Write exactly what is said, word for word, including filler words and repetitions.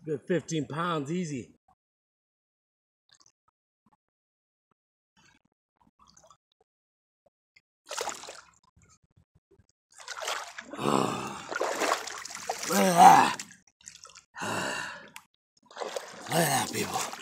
Good fifteen pounds, easy. Oh, look at that. Look at that, people.